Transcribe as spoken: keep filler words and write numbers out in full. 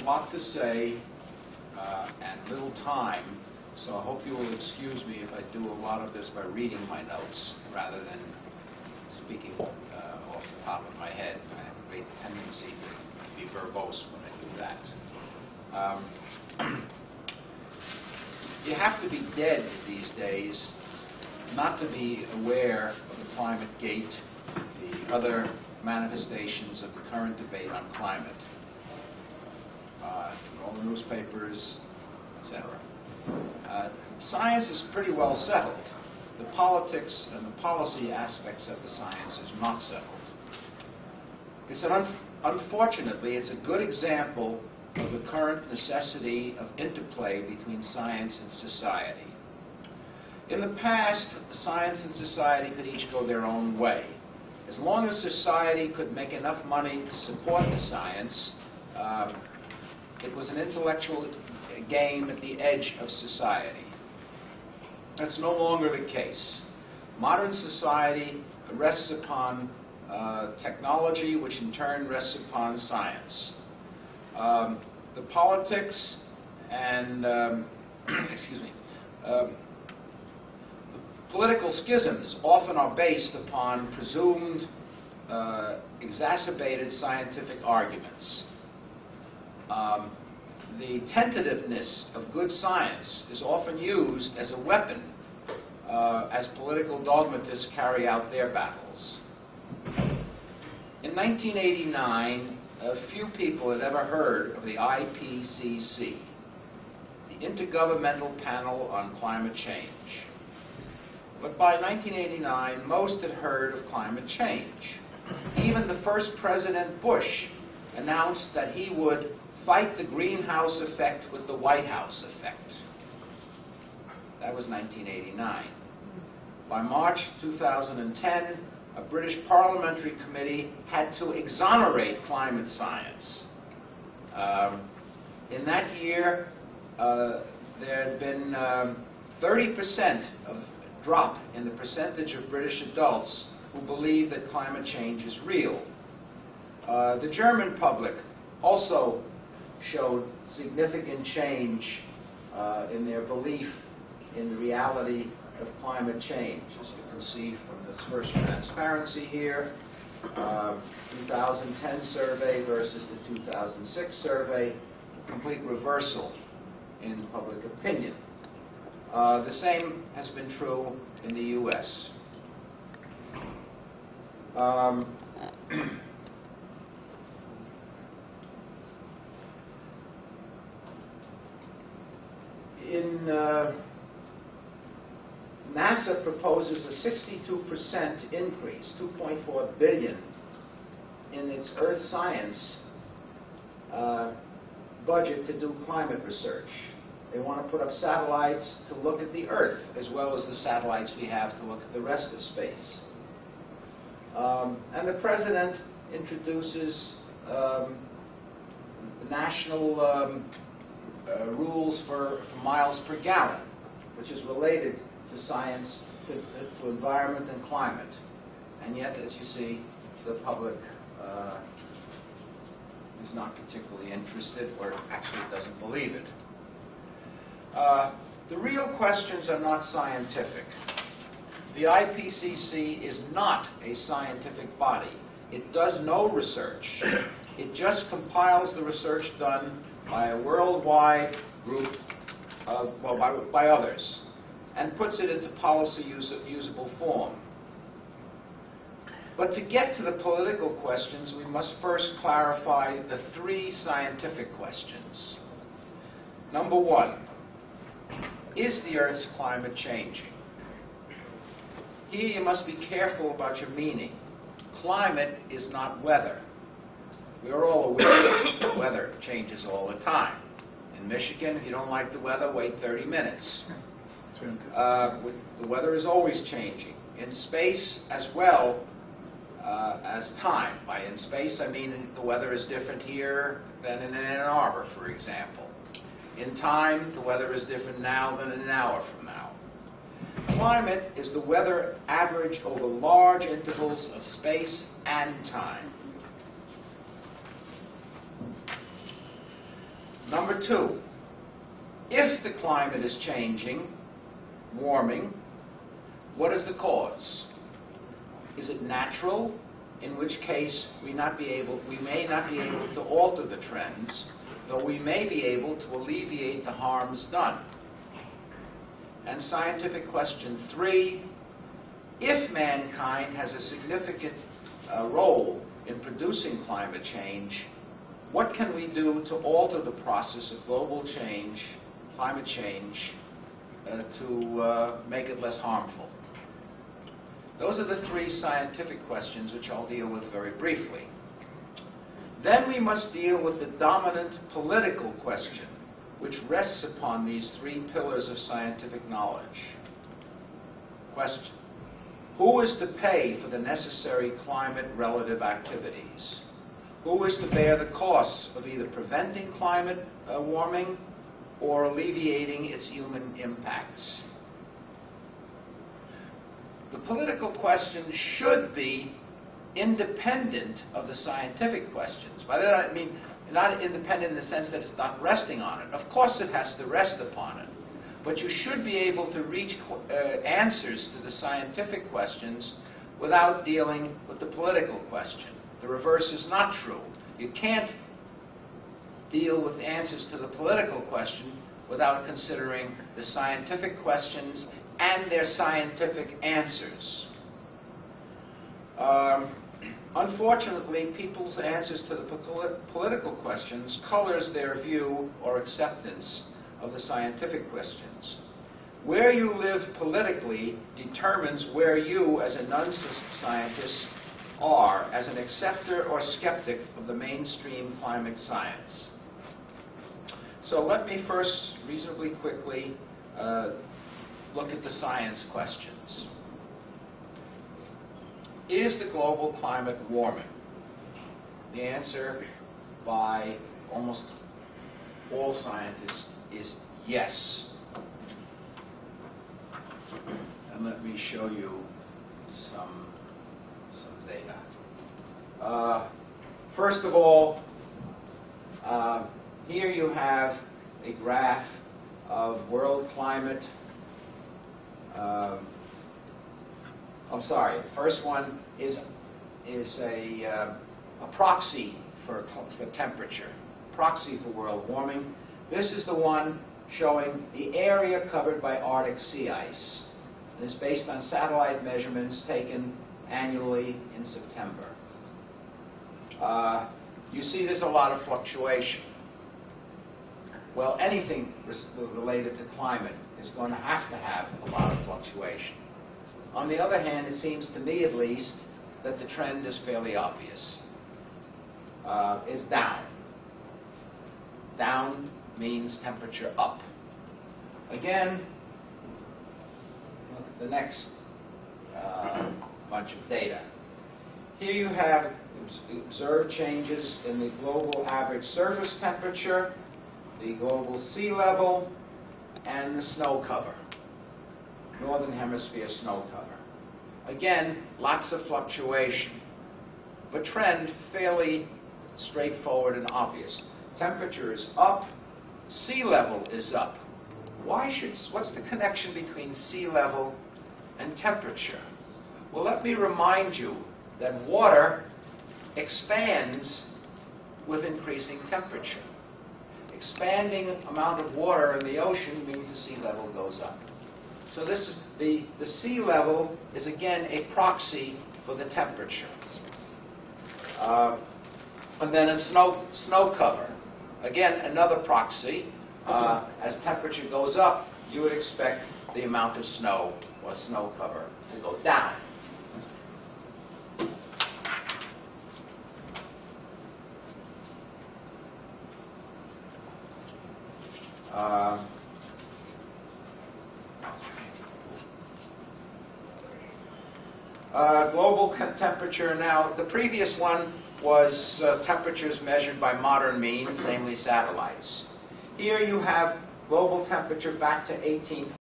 lot to say uh, and little time, so I hope you will excuse me if I do a lot of this by reading my notes rather than speaking uh, off the top of my head. I have a great tendency to be verbose when I do that. Um, you have to be dead these days not to be aware of the climate gate, the other manifestations of the current debate on climate, uh, in all the newspapers, et cetera. Uh, science is pretty well settled. The politics and the policy aspects of the science is not settled. It's an un unfortunately, it's a good example of the current necessity of interplay between science and society. In the past, science and society could each go their own way. As long as society could make enough money to support the science, um, it was an intellectual game at the edge of society. That's no longer the case. Modern society rests upon uh, technology, which in turn rests upon science. Um, the politics and, um, excuse me, um, political schisms often are based upon presumed uh, exacerbated scientific arguments. Um, the tentativeness of good science is often used as a weapon uh, as political dogmatists carry out their battles. In nineteen eighty-nine, a few people had ever heard of the I P C C, the Intergovernmental Panel on Climate Change. But by nineteen eighty-nine, most had heard of climate change. Even the first President Bush announced that he would fight the greenhouse effect with the White House effect. That was nineteen eighty-nine. By March two thousand ten, a British parliamentary committee had to exonerate climate science. Um, in that year, uh, there had been um, thirty percent of drop in the percentage of British adults who believe that climate change is real. Uh, the German public also showed significant change uh, in their belief in the reality of climate change. As you can see from this first transparency here, uh, two thousand ten survey versus the two thousand six survey, a complete reversal in public opinion. Uh, the same has been true in the U S. Um, in uh, NASA proposes a sixty-two percent increase, two point four billion dollars, in its Earth science uh, budget to do climate research. They want to put up satellites to look at the Earth, as well as the satellites we have to look at the rest of space. Um, and the President introduces um, national um, uh, rules for, for miles per gallon, which is related to science, to, to environment and climate. And yet, as you see, the public uh, is not particularly interested, or actually doesn't believe it. Uh, the real questions are not scientific. The I P C C is not a scientific body. It does no research. It just compiles the research done by a worldwide group, of, well, by, by others, and puts it into policy use, usable form. But to get to the political questions, we must first clarify the three scientific questions. Number one, is the Earth's climate changing? Here you must be careful about your meaning. Climate is not weather. We are all aware that weather changes all the time. In Michigan, if you don't like the weather, wait thirty minutes. Uh, the weather is always changing. In space as well uh, as time. By in space, I mean the weather is different here than in Ann Arbor, for example. In time, the weather is different now than an hour from now. Climate is the weather average over large intervals of space and time. Number two, if the climate is changing, warming, what is the cause? Is it natural, in which case we, not be able, we may not be able to alter the trends, though we may be able to alleviate the harms done? And scientific question three, if mankind has a significant uh, role in producing climate change, what can we do to alter the process of global change, climate change, uh, to uh, make it less harmful? Those are the three scientific questions which I'll deal with very briefly. Then we must deal with the dominant political question, which rests upon these three pillars of scientific knowledge. Question: who is to pay for the necessary climate-relative activities? Who is to bear the costs of either preventing climate uh, warming or alleviating its human impacts? The political question should be independent of the scientific questions. By that I mean not independent in the sense that it's not resting on it. Of course it has to rest upon it. But you should be able to reach uh, answers to the scientific questions without dealing with the political question. The reverse is not true. You can't deal with answers to the political question without considering the scientific questions and their scientific answers. Um, unfortunately, people's answers to the po- political questions colors their view or acceptance of the scientific questions. Where you live politically determines where you, as a non-scientist, are as an acceptor or skeptic of the mainstream climate science. So let me first, reasonably quickly, uh, look at the science questions. Is the global climate warming? The answer by almost all scientists is yes. And let me show you some, some data. Uh, first of all, uh, here you have a graph of world climate. Um, I'm sorry, the first one is, is a, uh, a proxy for, for temperature, proxy for world warming. This is the one showing the area covered by Arctic sea ice. And it's based on satellite measurements taken annually in September. Uh, you see there's a lot of fluctuation. Well, anything related to climate is going to have to have a lot of fluctuation. On the other hand, it seems to me at least that the trend is fairly obvious. Uh, it's down. Down means temperature up. Again, look at the next uh, bunch of data. Here you have observed changes in the global average surface temperature, the global sea level, and the snow cover, northern hemisphere snow cover. Again, lots of fluctuation, but trend fairly straightforward and obvious. Temperature is up, sea level is up. Why should, what's the connection between sea level and temperature? Well, let me remind you that water expands with increasing temperature. Expanding amount of water in the ocean means the sea level goes up. So this is the, the sea level is again a proxy for the temperature. Uh, and then a snow, snow cover. Again, another proxy. Uh, as temperature goes up, you would expect the amount of snow or snow cover to go down. Uh, uh, global temperature now, the previous one was uh, temperatures measured by modern means, namely satellites. Here you have global temperature back to eighteen